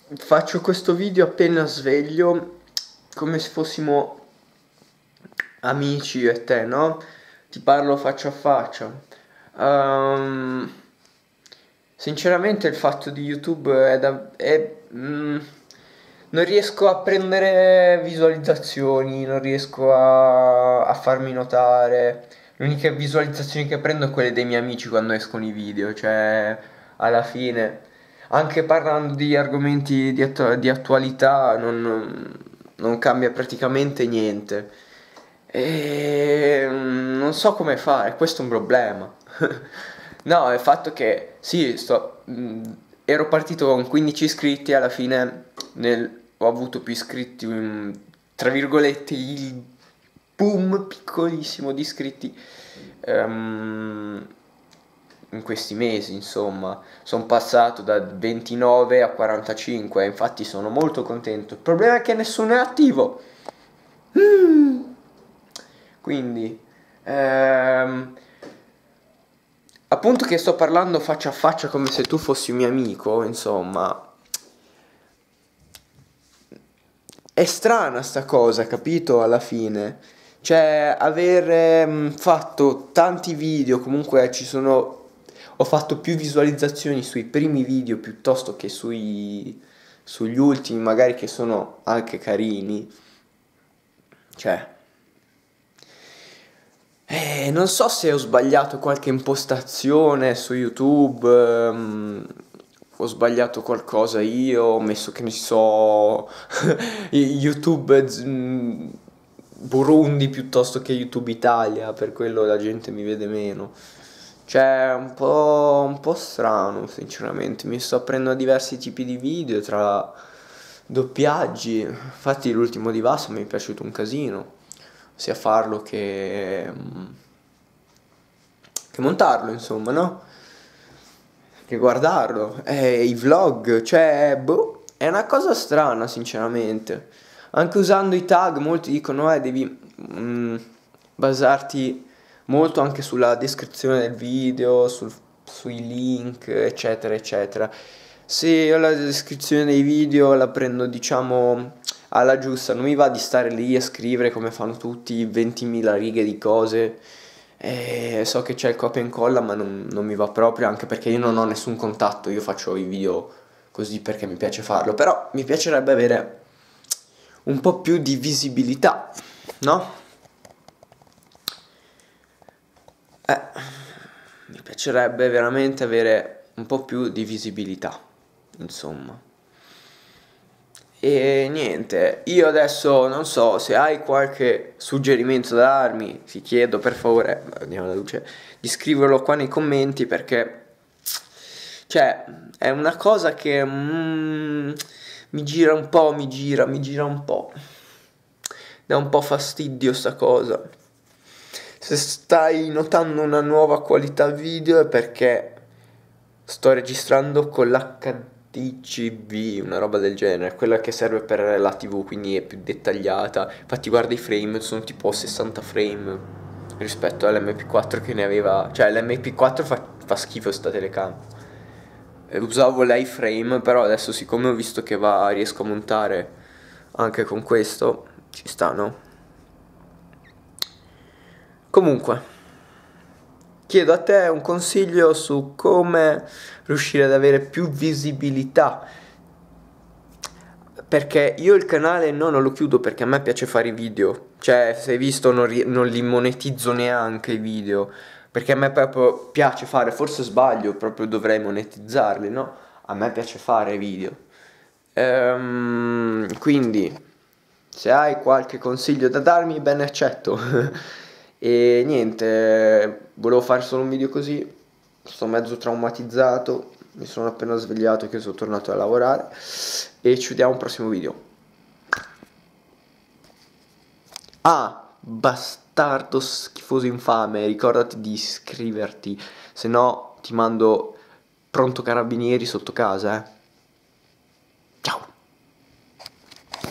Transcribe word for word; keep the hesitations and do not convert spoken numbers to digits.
faccio questo video appena sveglio, come se fossimo amici io e te, no? Ti parlo faccia a faccia. Ehm, sinceramente il fatto di YouTube è da... è, mm, non riesco a prendere visualizzazioni, non riesco a, a farmi notare. Le uniche visualizzazioni che prendo sono quelle dei miei amici quando escono i video, cioè alla fine, anche parlando di argomenti di, attu- di attualità, non, non- non cambia praticamente niente. E mm, non so come fare, questo è un problema. No, il fatto che sì, sto, mm, ero partito con quindici iscritti, alla fine nel- ho avuto più iscritti, mm, tra virgolette, il boom piccolissimo di iscritti ehm, in questi mesi, insomma. Sono passato da ventinove a quarantacinque, infatti sono molto contento. Il problema è che nessuno è attivo. Mm. Quindi, ehm, appunto che sto parlando faccia a faccia come se tu fossi un mio amico, insomma, è strana sta cosa, capito? Alla fine, cioè, aver ehm, fatto tanti video, comunque ci sono, ho fatto più visualizzazioni sui primi video piuttosto che sui, sugli ultimi, magari che sono anche carini, cioè. Eh, non so se ho sbagliato qualche impostazione su YouTube, ehm, ho sbagliato qualcosa io, ho messo che ne so, YouTube z- mm, Burundi piuttosto che YouTube Italia, per quello la gente mi vede meno. Cioè, è un po', un po' strano, sinceramente. Mi sto aprendo a diversi tipi di video, tra doppiaggi. Infatti, l'ultimo di Vasso mi è piaciuto un casino, sia farlo che, mm, che montarlo, insomma, no? Che guardarlo. E i vlog, cioè, boh, è una cosa strana, sinceramente. Anche usando i tag, molti dicono, eh, devi mm, basarti molto anche sulla descrizione del video, sul- sui link, eccetera, eccetera. Se io la descrizione dei video la prendo, diciamo, alla giusta, non mi va di stare lì a scrivere come fanno tutti ventimila righe di cose. E so che c'è il copia e incolla, ma non, non mi va proprio, anche perché io non ho nessun contatto, io faccio i video così perché mi piace farlo, però mi piacerebbe avere un po' più di visibilità, no? Eh, mi piacerebbe veramente avere un po' più di visibilità, insomma. E niente, io adesso non so se hai qualche suggerimento da darmi, ti chiedo per favore, andiamo alla luce, di scriverlo qua nei commenti perché, cioè, è una cosa che mm, mi gira un po', mi gira, mi gira un po'. Dà un po' fastidio sta cosa. Se stai notando una nuova qualità video è perché sto registrando con l'H D C V, una roba del genere, quella che serve per la T V, quindi è più dettagliata. Infatti guarda i frame, sono tipo sessanta frame rispetto all'M P quattro che ne aveva, cioè l'M P quattro fa, fa schifo sta telecamera. E usavo l'iframe, però adesso siccome ho visto che va, riesco a montare anche con questo, ci sta, no? Comunque, chiedo a te un consiglio su come riuscire ad avere più visibilità. Perché io il canale no, non lo chiudo perché a me piace fare i video. Cioè, se hai visto, non, ri- non li monetizzo neanche i video. Perché a me proprio piace fare, forse sbaglio, proprio dovrei monetizzarli, no? A me piace fare video. Ehm, quindi, se hai qualche consiglio da darmi, ben accetto. E niente, volevo fare solo un video così. Sto mezzo traumatizzato. Mi sono appena svegliato che sono tornato a lavorare. E ci vediamo al prossimo video. Ah, bastardo schifoso infame, ricordati di iscriverti, se no ti mando pronto carabinieri sotto casa, eh. Ciao.